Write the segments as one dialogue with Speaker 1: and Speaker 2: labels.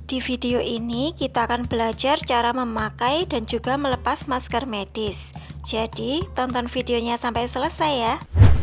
Speaker 1: Di video ini kita akan belajar cara memakai dan juga melepas masker medis. Jadi tonton videonya sampai selesai ya.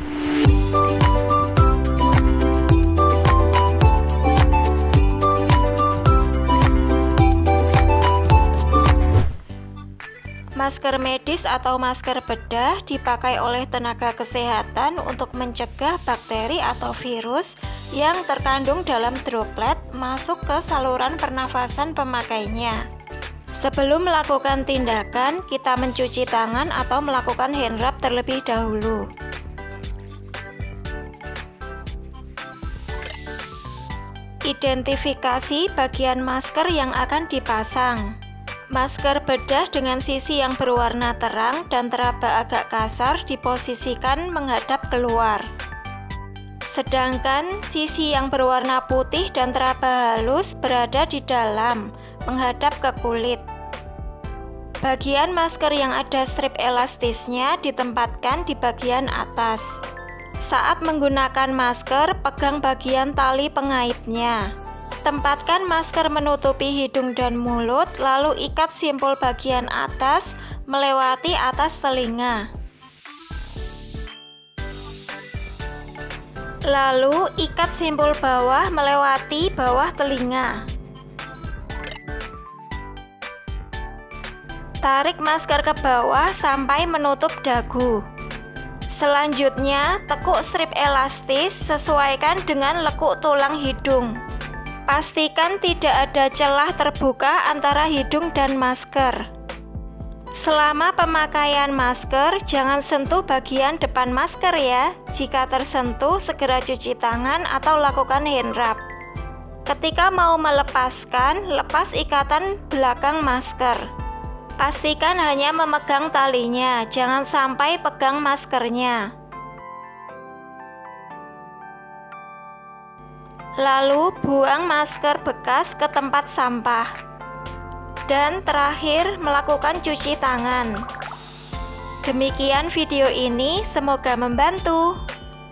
Speaker 1: Masker medis atau masker bedah dipakai oleh tenaga kesehatan untuk mencegah bakteri atau virus yang terkandung dalam droplet masuk ke saluran pernafasan pemakainya. Sebelum melakukan tindakan, kita mencuci tangan atau melakukan hand rub terlebih dahulu. Identifikasi bagian masker yang akan dipasang. Masker bedah dengan sisi yang berwarna terang dan teraba agak kasar diposisikan menghadap keluar. Sedangkan sisi yang berwarna putih dan teraba halus berada di dalam, menghadap ke kulit. Bagian masker yang ada strip elastisnya ditempatkan di bagian atas. Saat menggunakan masker, pegang bagian tali pengaitnya. Tempatkan masker menutupi hidung dan mulut, lalu ikat simpul bagian atas melewati atas telinga. Lalu ikat simpul bawah melewati bawah telinga. Tarik masker ke bawah sampai menutup dagu. Selanjutnya, tekuk strip elastis sesuaikan dengan lekuk tulang hidung. Pastikan tidak ada celah terbuka antara hidung dan masker. Selama pemakaian masker, jangan sentuh bagian depan masker ya. Jika tersentuh, segera cuci tangan atau lakukan hand rub. Ketika mau melepaskan, lepas ikatan belakang masker. Pastikan hanya memegang talinya, jangan sampai pegang maskernya. Lalu buang masker bekas ke tempat sampah. Dan terakhir, melakukan cuci tangan. Demikian video ini, semoga membantu.